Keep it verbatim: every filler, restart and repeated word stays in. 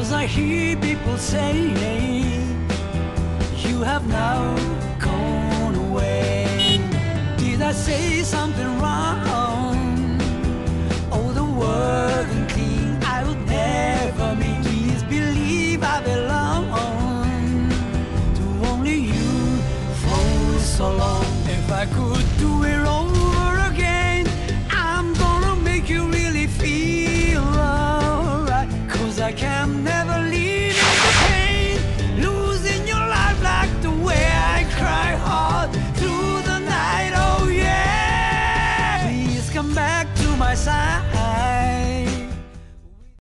'Cause I hear people saying you have now gone away. Did I say something wrong? Oh, the word unclean I would never mean. Please believe I belong to only you for so long. If I could do it over again, I'm gonna make you really feel alright. 'Cause I can't